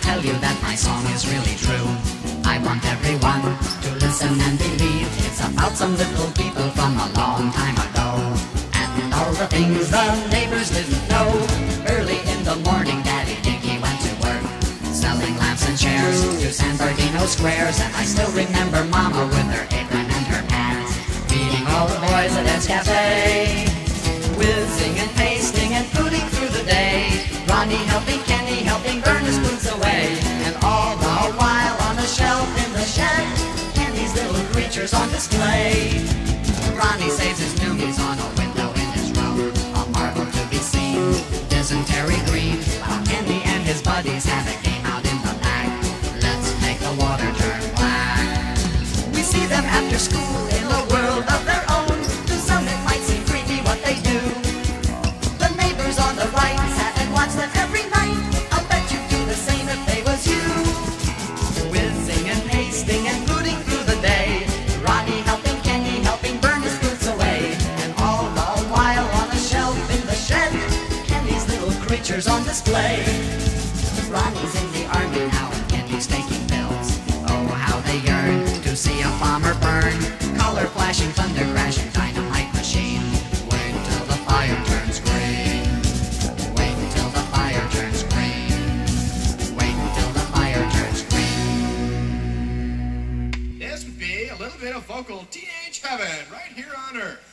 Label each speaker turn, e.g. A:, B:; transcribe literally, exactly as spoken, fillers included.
A: tell you that my song is really true. I want everyone to listen and believe it's about some little people from a long time ago, and all the things the neighbors didn't know. Early in the morning, Daddy Dinky went to work, selling lamps and chairs to San Bernardino squares. And I still remember Mama with her apron and her pants, feeding all the boys at Ed's Cafe, whizzing and pasting and putting through the day. Ronnie helping Kenny, helping burn his boots away. And all the while on a shelf in the shed, Kenny's little creatures on display. Ronnie saves his noomies on a window in his room, a marvel to be seen, dysentery green, while Kenny and his buddies have a game out in the back. Let's make the water turn black. We see them after school in a world of their own. To some it might seem creepy what they do. The neighbors on the right sat and watched them every night. I'll bet you'd do the same if they was you. Whizzing and pasting and rooting through the day, Ronnie helping Kenny, helping burn his boots away. And all the while on a shelf in the shed, Kenny's little creatures on display. Ronnie's in the army now and Kenny's taking pills. Oh, how they yearn to see a bomber burn. Color flashing, thunder crashing, dynamite machine. Wait till the fire turns green. Wait till the fire turns green. Wait till the fire turns green.
B: This would be a little bit of vocal teenage heaven right here on Earth.